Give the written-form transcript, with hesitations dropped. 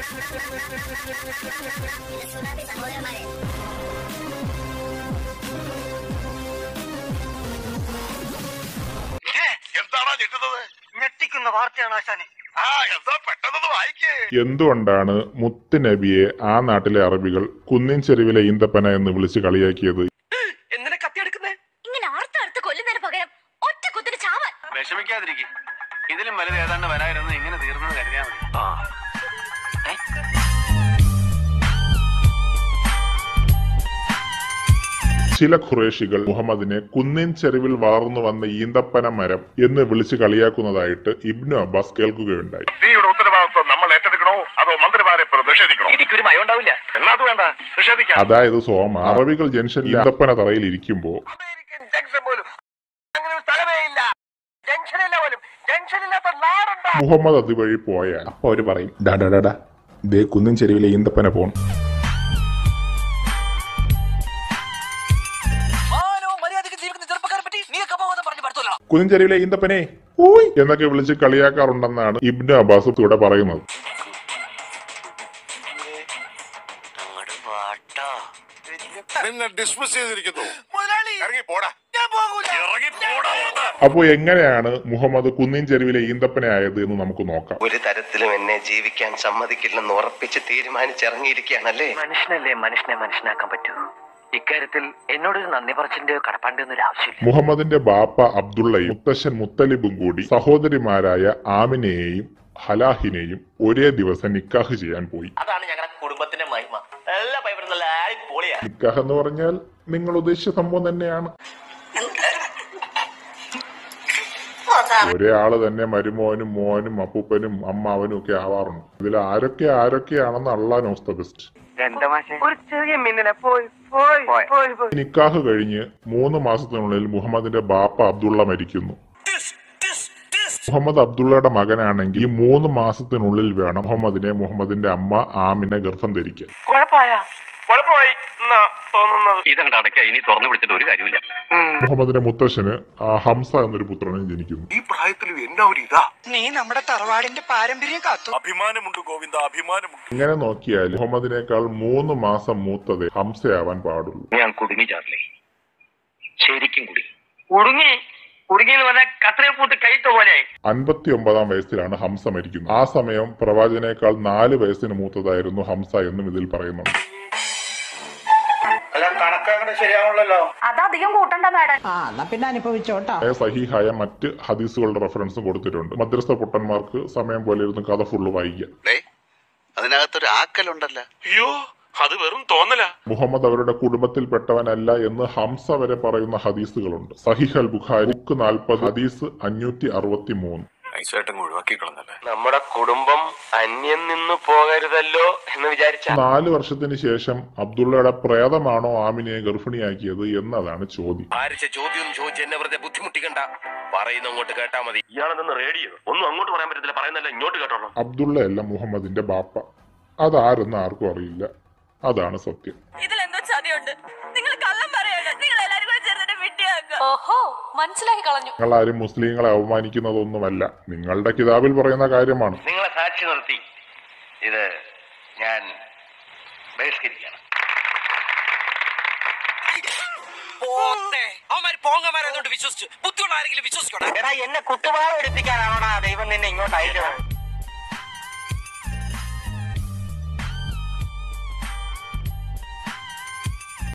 എന്തുകൊണ്ടാണ് മുത്ത് നബിയെ ആ നാട്ടിലെ അറബികൾ കുന്നിൻ ചെരുവിലെ ഈന്തപ്പന എന്ന് വിളിച്ച് കളിയാക്കിയത്? വിഷമിക്കാതിരിക്കും, ഇതിലും വലുത് ഏതാണ്ട് വരായിരുന്നു. ഇങ്ങനെ തീർന്നത് കരുതിയാൽ മതി. ചില ഖുറേഷികൾ മുഹമ്മദിനെ കുന്നിൻ ചെരുവിൽ വളർന്നു വന്ന ഈന്തപ്പന മരം എന്ന് വിളിച്ച് കളിയാക്കുന്നതായിട്ട് ഇബ്നു അബ്ബാസ് കേൾക്കുകയുണ്ടായി. അതായത് സോമ, അറബികൾ ജംഗ്ഷനിൽ ഈന്തപ്പന തറയിൽ ഇരിക്കുമ്പോ മുഹമ്മദ് അതുവഴി പോയാൽ അപ്പൊ അവര് പറയും, ഡാ ദേ കുന്നിൻ ചെരുവിലെ ഈന്തപ്പന പോണം. കുന്നിൻ ചെരുവിലെ ഈന്തപ്പനെ ഊയ് എന്നൊക്കെ വിളിച്ച് കളിയാക്കാറുണ്ടെന്നാണ് ഇബ്നു അബ്ബാസ് ഇവിടെ പറയുന്നത്. അപ്പോ എങ്ങനെയാണ് മുഹമ്മദ് കുന്നിൻ ചെരുവിലെ ഈന്തപ്പന ആയത് എന്ന് നമുക്ക് നോക്കാം. ഒരു തരത്തിലും എന്നെ ജീവിക്കാൻ സമ്മതിക്കില്ലെന്ന് ഉറപ്പിച്ച് തീരുമാനിച്ചിറങ്ങിയിരിക്കുകയാണല്ലേ. മനുഷ്യനല്ലേ മനുഷ്യനെ മനസ്സിലാക്കാൻ പറ്റൂ. ഇക്കാര്യത്തിൽ എന്നോടൊരു നന്ദി പറച്ചിന്റെ കടപ്പാണ്ടൊന്നും ആവശ്യമില്ല. മുഹമ്മദിന്റെ ബാപ്പ അബ്ദുള്ളയും മുത്തശ്ശൻ മുത്തലിബും കൂടി സഹോദരിമാരായ ആമിനയെയും ഹലാഹിനെയും ഒരേ ദിവസം നിക്കാഹ് ചെയ്യാൻ പോയി. അതാണ് ഞങ്ങളുടെ കുടുംബത്തിന്റെ മഹിമ. നിക്കാഹ് എന്ന് പറഞ്ഞാൽ നിങ്ങൾ ഉദ്ദേശിച്ച സംഭവം തന്നെയാണ്. ഒരേ ആള് തന്നെ മരുമോനും മോനും അപ്പൂപ്പനും അമ്മാവനും ഒക്കെ ആവാറുണ്ട്. ഇതിൽ ആരൊക്കെയാണെന്ന് അള്ളാഹ് നോസ് ദ ബെസ്റ്റ്. നിക്കാഹ് കഴിഞ്ഞ് 3 മാസത്തിനുള്ളിൽ മുഹമ്മദിന്റെ ബാപ്പ അബ്ദുള്ള മരിക്കുന്നു. മുഹമ്മദ് അബ്ദുള്ളയുടെ മകനാണെങ്കിൽ ഈ 3 മാസത്തിനുള്ളിൽ വേണം മുഹമ്മദിന്റെ അമ്മ ആമിനെ ഗർഭം ധരിക്കാൻ. മുഹമ്മദിന്റെ മുത്തശ്ശന് ഹംസ എന്നൊരു പുത്രനും ജനിക്കുന്നു. ഈ പ്രായത്തിൽ എന്നാ ഒരു ഇതാ, നീ നമ്മുടെ തറവാടിന്റെ പാരമ്പര്യം കാത്തു. അഭിമാനമുണ്ട് ഗോവിന്ദ, അഭിമാനമുണ്ട്. ഇങ്ങനെ നോക്കിയാൽ മുഹമ്മദിനേക്കാൾ 3 മാസം മൂത്തതേ ഹംസയാവാൻ പാടുള്ളൂ. ഞാൻ കുടുങ്ങി ചാർലി, ശരിക്കും കുടുങ്ങി 59-ാം വയസ്സിലാണ് ഹംസ മരിക്കുന്നത്. ആ സമയം പ്രവാചകനേക്കാൾ 4 വയസ്സിന് മൂത്തതായിരുന്നു ഹംസ എന്നും ഇതിൽ പറയുന്നുണ്ട്. സഹീഹായ മറ്റ് ഹദീസുകളുടെ റെഫറൻസും കൊടുത്തിട്ടുണ്ട്. മദ്രസ പൊട്ടന്മാർക്ക് സമയം പോലെ ഇരുന്ന് കഥ ഫുള്ള് വായിക്കാം. അതിനകത്തൊരു ആക്കലുണ്ടല്ലോ. അയ്യോ, അത് വെറും തോന്നല. മുഹമ്മദ് അവരുടെ കുടുംബത്തിൽപ്പെട്ടവനല്ല എന്ന് ഹംസ വരെ പറയുന്ന ഹദീസുകളുണ്ട്. സഹീഹ് അൽ ബുഖാരി ബുക്ക് 40 ഹദീസ് 563. നമ്മുടെ കുടുംബം അന്യം നിന്നു പോകരുതല്ലോ എന്ന് വിചാരിച്ച 4 വർഷത്തിന് ശേഷം അബ്ദുള്ളയുടെ പ്രേതമാണോ ആമിനെ ഗർഭിണിയാക്കിയത് എന്നതാണ് ചോദ്യം. ചോദ്യം ചോദിച്ച് എന്നെ വെറുതെ ബുദ്ധിമുട്ടിക്കണ്ട, പറയുന്ന അങ്ങോട്ട് കേട്ടാ മതി. ഇയാളെന്ന് റേഡിയോ ഒന്നും അങ്ങോട്ട് പറയാൻ പറ്റത്തില്ല, പറയുന്നല്ല ഇങ്ങോട്ട് കേട്ടോളൂ. അബ്ദുള്ളയല്ല മുഹമ്മദിന്റെ ബാപ്പ. അതാരെന്ന് ആർക്കും അറിയില്ല. അതാണ് സത്യം. ഇതിലെന്തോ ചതിയുണ്ട്. നിങ്ങൾ കള്ളം പറയാണ്. നിങ്ങൾ എല്ലാവരും കൂടെ ചേർന്നിട്ട് വിട്ടിയാക്കുക. ഓഹോ, മനസ്സിലാക്കി കളഞ്ഞു. നിങ്ങൾ ആരും മുസ്ലിങ്ങളെ അവമാനിക്കുന്നതൊന്നുമല്ല, നിങ്ങളുടെ കിതാബിൽ പറയുന്ന കാര്യമാണ്. നിങ്ങളെ സാക്ഷി നിർത്തി ഇത് ഞാൻ ബഹിഷ്കരിക്കണം. എന്നെ കുത്തുപാട് എടുപ്പിക്കാനാണോടാ ദൈവം നിന്നെ ഇങ്ങോട്ട് അയച്ചത്?